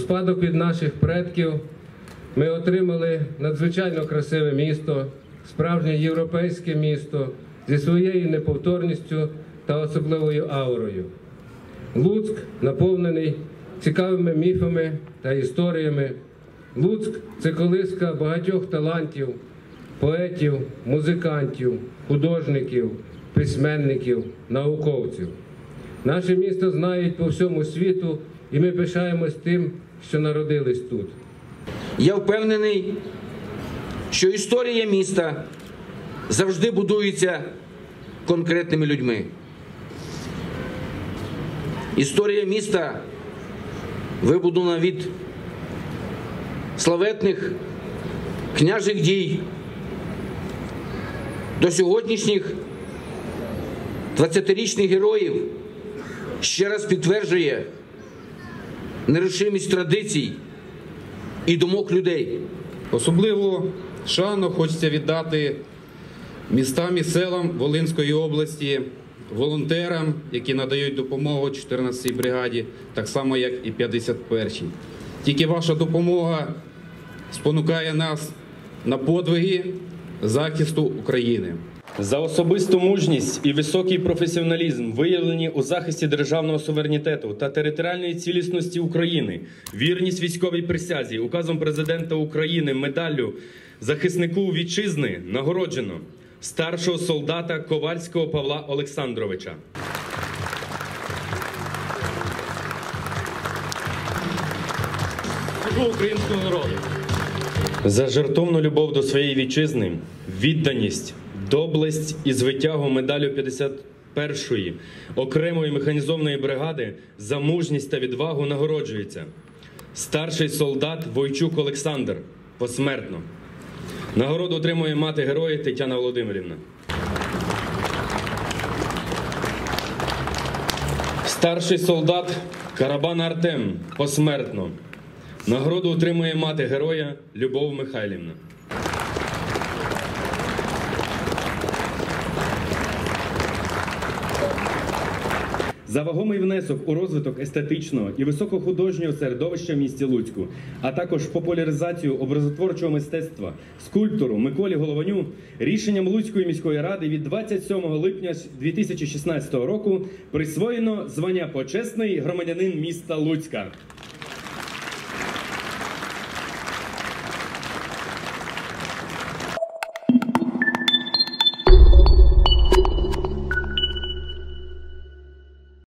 спадок від наших предків ми отримали надзвичайно красиве місто, справжнє європейське місто зі своєю неповторністю та особливою аурою. Луцьк наповнений цікавими міфами та історіями. Луцьк – це колиска багатьох талантів, поетів, музикантів, художників, письменників, науковців. Наше місто знають по всьому світу, і ми пишаємось тим, що народились тут. Я впевнений, що історія міста завжди будується конкретними людьми. Історія міста вибудована від славетних княжих дій до сьогоднішніх 20-річних героїв, ще раз підтверджує нерушимість традицій і думок людей. Особливу шану хочеться віддати містам і селам Волинської області, волонтерам, які надають допомогу 14-й бригаді, так само як і 51-й. Тільки ваша допомога спонукає нас на подвиги захисту України. За особисту мужність і високий професіоналізм, виявлені у захисті державного суверенітету та територіальної цілісності України, вірність військовій присязі, указом Президента України, медаллю захиснику вітчизни нагороджено старшого солдата Ковальського Павла Олександровича. Служу українського народу. За жертовну любов до своєї вітчизни, відданість, доблесть і звитягу медаллю 51-ї окремої механізованої бригади за мужність та відвагу нагороджується старший солдат Войчук Олександр посмертно. Нагороду отримує мати героя Тетяна Володимирівна. Старший солдат Карабан Артем посмертно. Нагороду отримує мати героя Любов Михайлівна. За вагомий внесок у розвиток естетичного і високохудожнього середовища в місті Луцьку, а також популяризацію образотворчого мистецтва, скульптору Миколі Голованю, рішенням Луцької міської ради від 27 липня 2016 року присвоєно звання почесний громадянин міста Луцька.